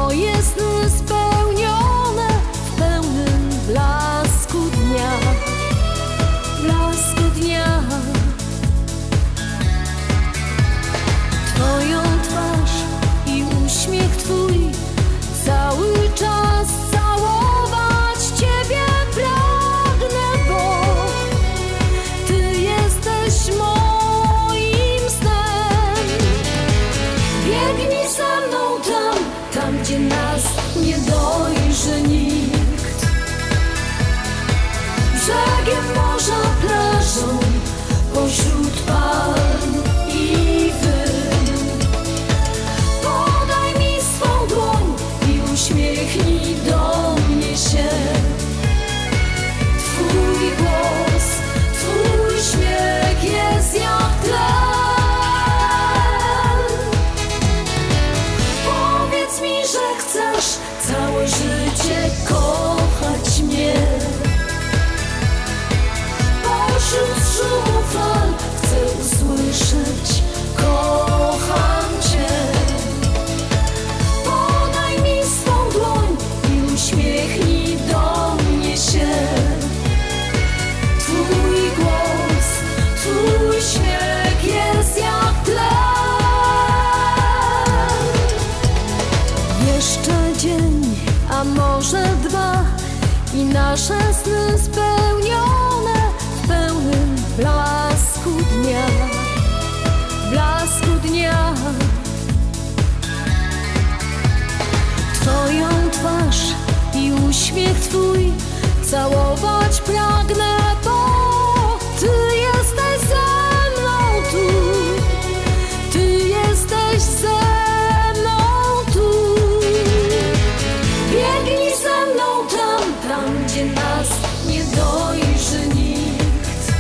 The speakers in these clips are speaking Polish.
Twoje sny spełnione w pełnym blasku dnia, blasku dnia. Twoją twarz i uśmiech Twój cały czas całować Ciebie pragnę, bo Ty jesteś moim snem. Biegnij ze mną tam, gdzie nas nie dojrzy nikt. Brzegiem morza, plażą, pośród palm i wyn. Podaj mi swą dłoń i uśmiechnij do mnie się. Twój głos, Twój śmiech jest jak tlen. Powiedz mi, że chcesz całe życie kochać mnie. Pośród szumu fal chcę usłyszeć: kocham Cię. Podaj mi swą dłoń i uśmiechnij do mnie się. Twój głos, Twój śmiech jest jak tlen. Jeszcze dzień, a może dwa i nasze sny spełnione w pełnym blasku dnia, blasku dnia. Twoją twarz i uśmiech Twój całować pragnę, bo Ty jesteś ze mną tu, Ty jesteś ze mną tu. Biegnij ze mną tam, gdzie nas nie dojrzy nikt.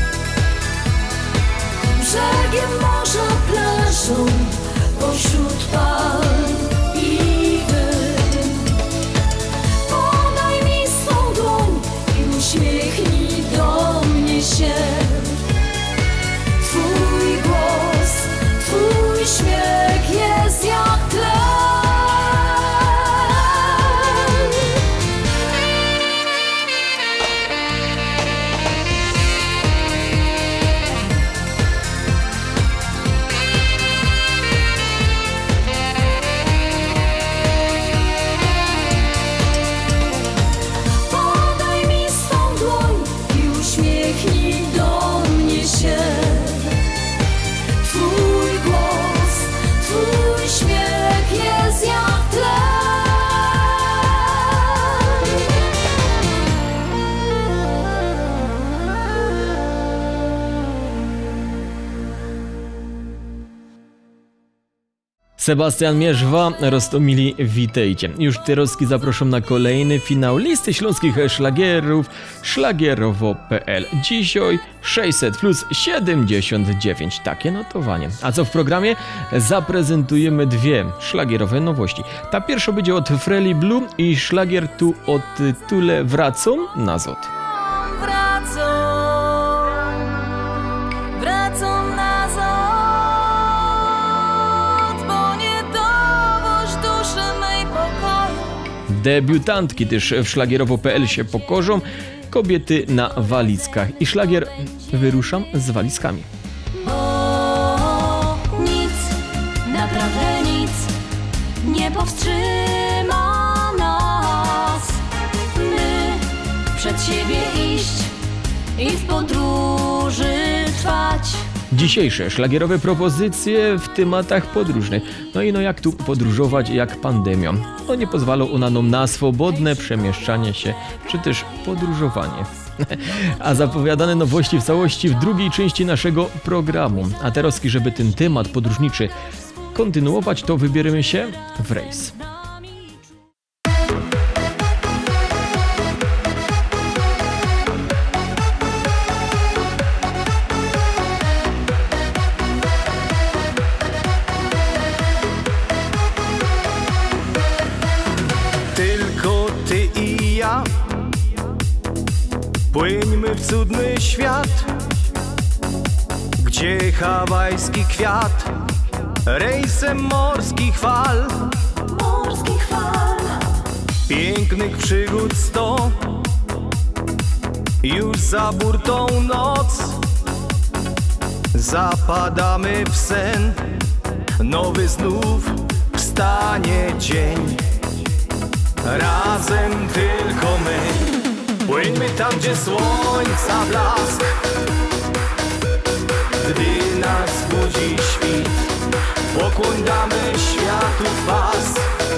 Brzegiem morza, plażą, pośród palm i wyn. Podaj mi swą dłoń i uśmiechnij do mnie się. Twój głos, Twój śmiech jest jak tlen. Podaj mi swą dłoń i uśmiechnij do mnie się. Twój głos, Twój śmiech jest jak tlen. Sebastian Mierzwa, Roztomili, witajcie. Już Tyroski zaproszą na kolejny finał listy śląskich szlagierów szlagierowo.pl. Dzisiaj 600 plus 79, takie notowanie. A co w programie? Zaprezentujemy dwie szlagierowe nowości. Ta pierwsza będzie od Freli Blue i szlagier tu o tytule Wracą na zot. Wracam na zot, bo nie dowoż duszy mej pokoju. Debiutantki też w szlagierowo.pl się pokorzą. Kobiety na walizkach. I szlagier Wyruszam z walizkami. Bo nic, naprawdę nic nie powstrzyma nas. My przed siebie iść i w podróży trwać. Dzisiejsze szlagierowe propozycje w tematach podróżnych. No i jak tu podróżować jak pandemią? No nie pozwalą one nam na swobodne przemieszczanie się, czy też podróżowanie. A zapowiadane nowości w całości w drugiej części naszego programu. A teraz, żeby ten temat podróżniczy kontynuować, to wybierzemy się w rejs. Płyńmy w cudny świat, gdzie hawajski kwiat rejsem morskich fal Pięknych przygód 100, już za burtą noc. Zapadamy w sen, nowy znów wstanie dzień. Razem tylko my, płyńmy tam, gdzie słońca blask. Gdy nas budzi świt, pokłoń damy światu w pas.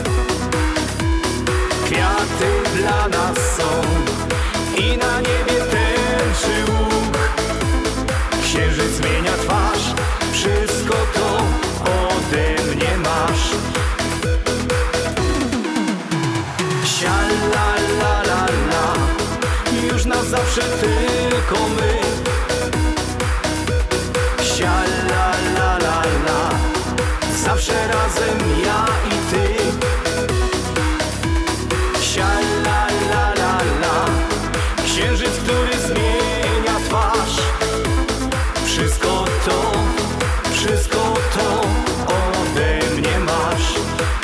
Kwiaty dla nas są i na niebie tęczy łuk. Księżyc zmienia twarz, wszystko to ode mnie masz. Sia la la la la, już na zawsze tylko my. Sia la la la la, zawsze razem ja i ty. Sia la la la la, księżyc, który zmienia twarz. Wszystko to ode mnie masz.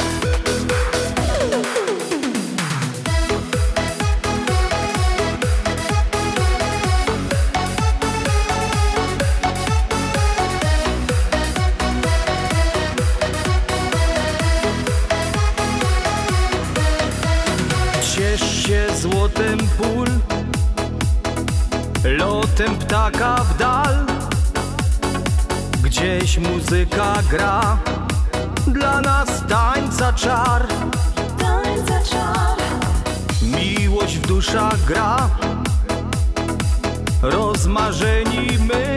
Ciesz się złotem pól, lotem ptaka w dal. Gdzieś muzyka gra, dla nas tańca czar. Miłość w duszach gra, rozmarzeni my.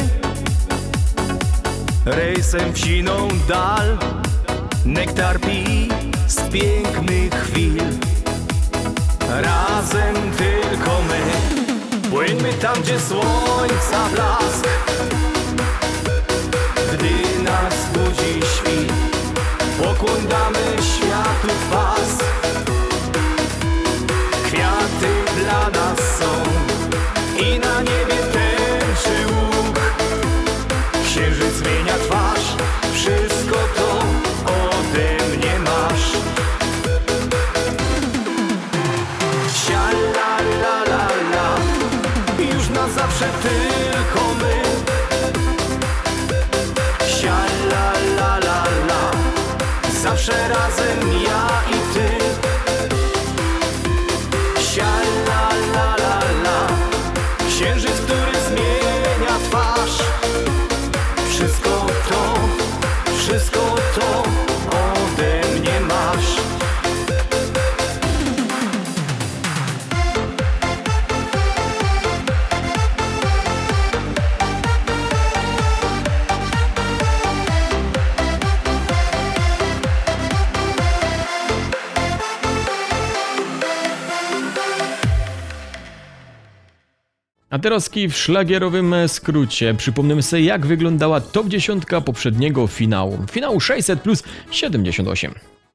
Rejsem w siną dal, nektar pij z pięknych chwil. Razem tylko my, płyńmy tam, gdzie słońca blask. Gdy nas budzi świt, pokłoń damy światu w pas. Kwiaty dla nas są i na niebie tęczy łuk. Księżyc zmienia twarz, wszystko to ode mnie masz. Sia la la la la, już na zawsze tylko my. Sia la la la la, zawsze razem ja i ty. Sia la la la la, księżyc, który zmienia twarz. Wszystko to ode mnie masz. A teraz w szlagierowym skrócie przypomnimy sobie, jak wyglądała top 10 poprzedniego finału. Finału 600 plus 78.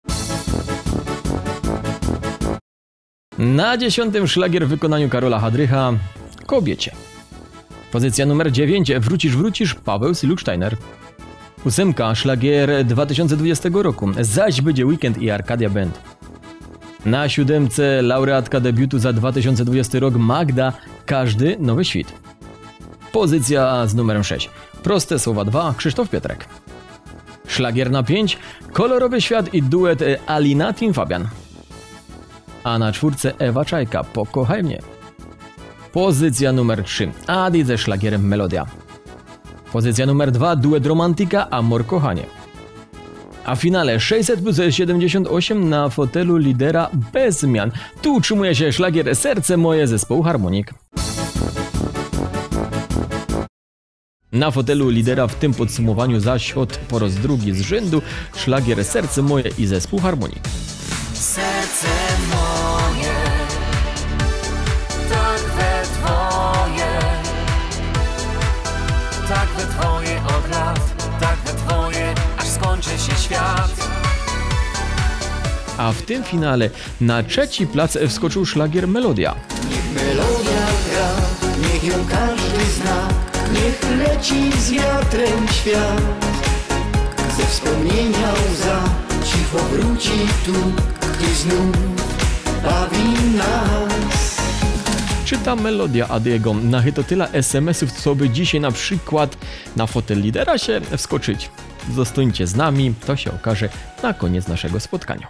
Na 10. szlagier w wykonaniu Karola Hadrycha, Kobiecie. Pozycja numer 9, Wrócisz, Paweł Siluksteiner. 8. szlagier 2020 roku, Zaś będzie weekend i Arcadia Band. Na 7. laureatka debiutu za 2020 rok, Magda, Każdy nowy świt. Pozycja z numerem 6, Proste słowa 2, Krzysztof Piotrek. Szlagier na 5, Kolorowy świat i duet Alina Team Fabian. A na 4. Ewa Czajka, Pokochaj mnie. Pozycja numer 3, Adi ze szlagierem Melodia. Pozycja numer 2, duet Romantika, Amor kochanie. A w finale 600 plus 78 na fotelu lidera bez zmian. Tu utrzymuje się szlagier Serce moje zespołu Harmonik. Na fotelu lidera w tym podsumowaniu zaś po raz drugi z rzędu szlagier Serce moje i zespół Harmonik. Serce moje, tak we twoje od lat, tak we twoje, aż skończy się świat. A w tym finale na 3. plac wskoczył szlagier Melodia. Niech melodia gra, niech ją każdy zna, niech leci z wiatrem świat. Ze wspomnienia łza cicho wróci tu i znów bawi nas. Czy ta melodia Adiego nachyta tyle SMS-ów, co by dzisiaj na przykład na fotel lidera się wskoczyć? Zostańcie z nami, to się okaże na koniec naszego spotkania.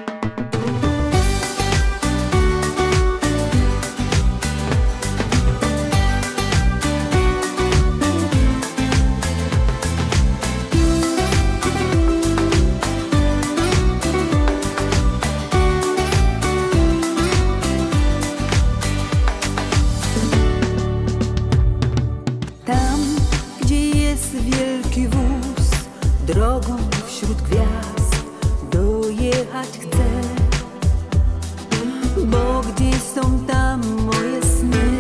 Drogą wśród gwiazd dojechać chcę, bo gdzieś są tam moje sny,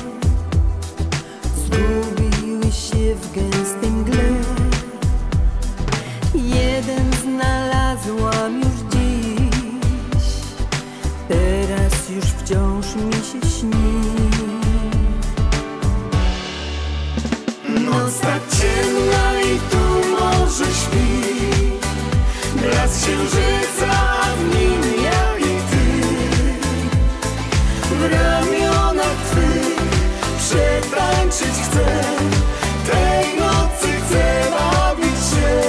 zgubiły się w gęstej mgle. Jeden znalazłam już dziś, teraz już wciąż mi się śni. Noc tak ciemna i tu morze śpi, blask księżyca, a w nim ja i ty. W ramionach twych przetańczyć chcę, tej nocy chcę bawić się.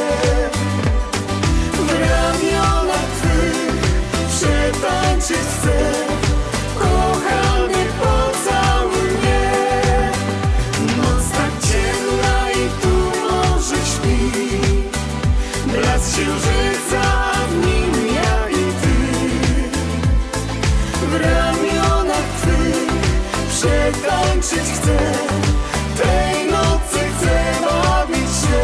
W ramionach twych przetańczyć chcę, kochany pocałuj mnie. Noc tak ciemna i tu morze śpi, blask księżyca, a w nim ja i ty. W ramionach twych przetańczyć chcę, tej nocy chcę bawić się.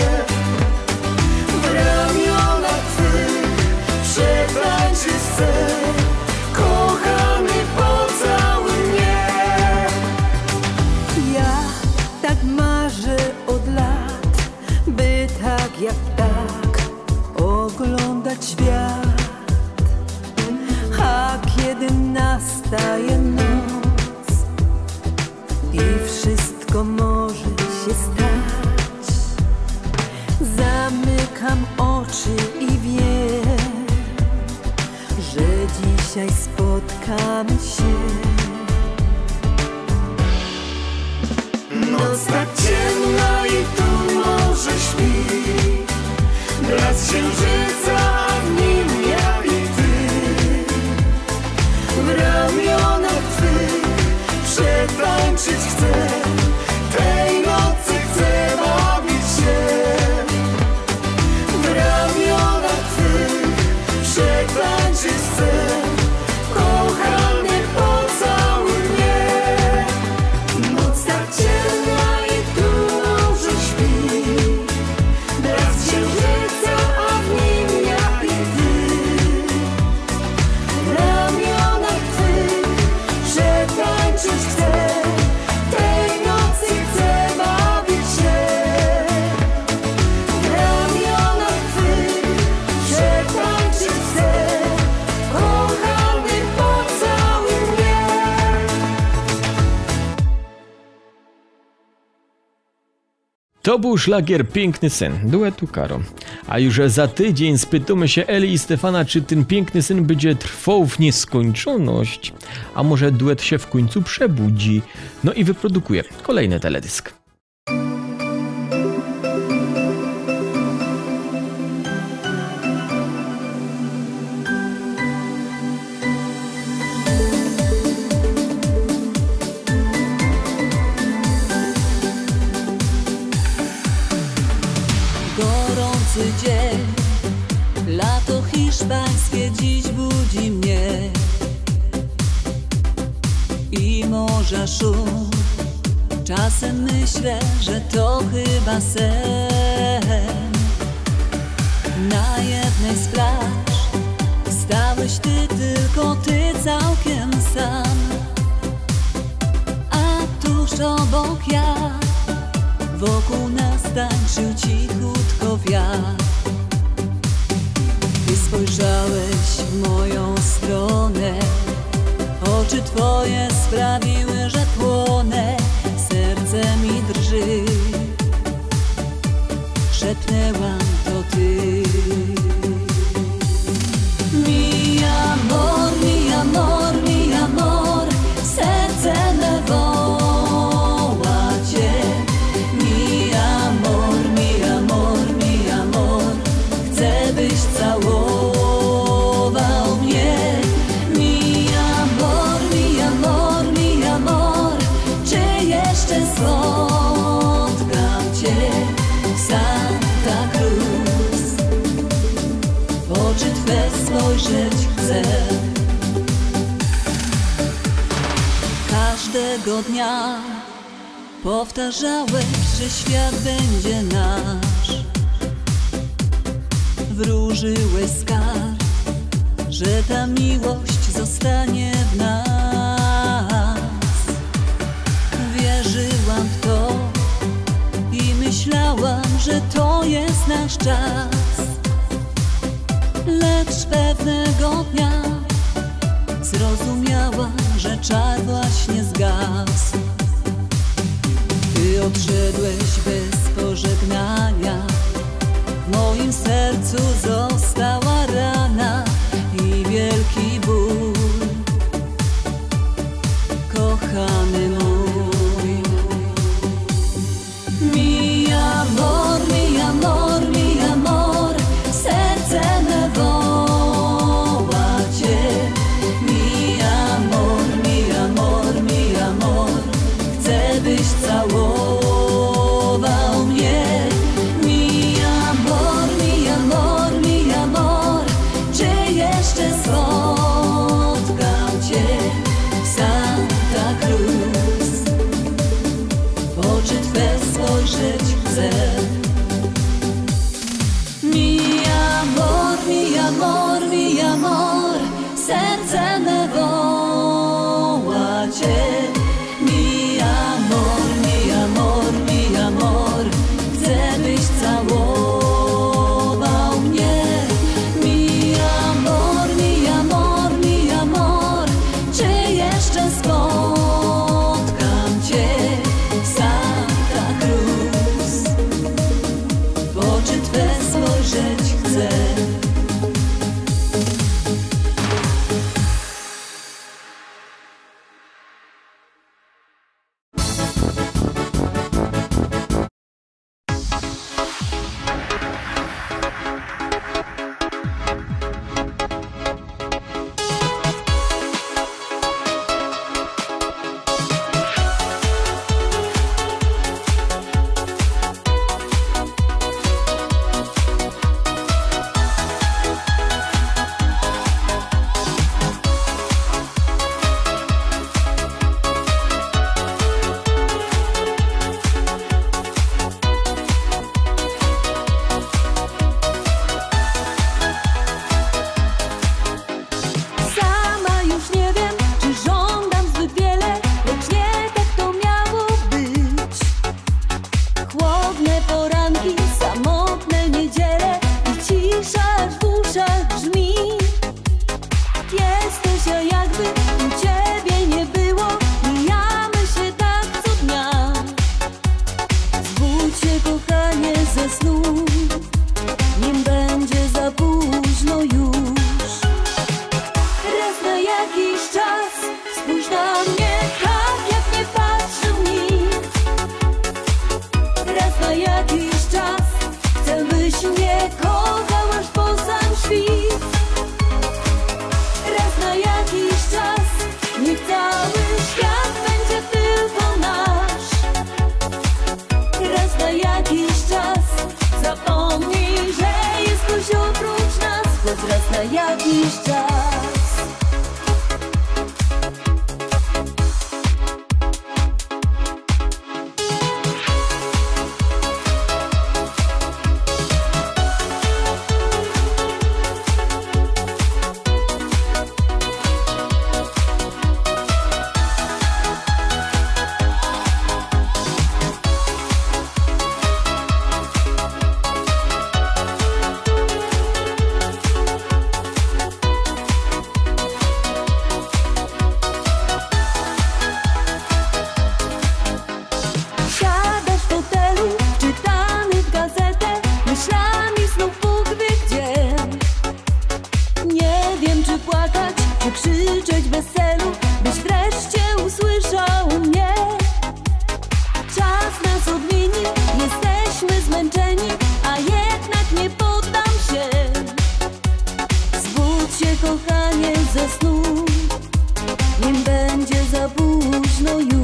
W ramionach twych przetańczyć chcę, kochany pocałuj mnie. Ja tak marzę od lat, by tak jak tak oglądać świat. A kiedy nastaje noc i wszystko może się stać, zamykam oczy i wiem, że dzisiaj spotkamy się. Noc tak ciemna i tu morze śpi, blask księżyca, a w nim ja i ty. W ramionach twych przetańczyć chcę, tej nocy chcę bawić się. W ramionach twych przetańczyć chcę, kochany pocałuj mnie. Noc tak ciemna i tu morze śpi, blask księżyca, a w nim ja i ty. W ramionach twych przetańczyć chcę, tej nocy chcę bawić się. W ramionach twych przetańczyć chcę, kochany pocałuj mnie. To był szlagier Piękny Sen, duetu Karo. A już za tydzień spytamy się Eli i Stefana, czy ten piękny sen będzie trwał w nieskończoność, a może duet się w końcu przebudzi, no i wyprodukuje kolejny teledysk. Gorący dzień, lato hiszpańskie dziś budzi mnie i morza szum. Czasem myślę, że to chyba sen. Na jednej z plaż stałeś ty, tylko ty całkiem sam, a tuż obok ja. Wokół nas tańczył cichutko wiatr. Ty spojrzałeś w moją stronę, oczy twoje sprawiły, że płonę. Serce mi drży, szepnęłam, to ty. Mi amor, każdego dnia powtarzałeś, że świat będzie nasz. Wróżyłeś skarb, że ta miłość zostanie w nas. Wierzyłam w to i myślałam, że to jest nasz czas. Lecz pewnego dnia zrozumiałam, że czar właśnie zgasł. Ty odszedłeś bez pożegnania, w moim sercu została rana i wielki ból. Kochany mój, mi amor, mi amor, mi amor, serce me woła Cię. Mi amor, mi amor, mi amor, chcę byś całował mnie. Mi amor, mi amor, mi amor, czy jeszcze spotkam Cię w Santa Cruz? W oczy Twe spojrzeć chcę. Mi amor, mi amor, mi amor, serce me woła Cię. Mi amor, mi amor, mi amor, chcę byś całował mnie. Mi amor, mi amor, mi amor, czy jeszcze spotkam Cię w Santa Cruz? W oczy Twe spojrzeć chcę. Raz na jakiś czas. Krzyczeć bez celu, byś wreszcie usłyszał mnie. Czas nas odmieni, jesteśmy zmęczeni, a jednak nie poddam się. Zbudź się, kochanie, ze snu, nim będzie za późno już.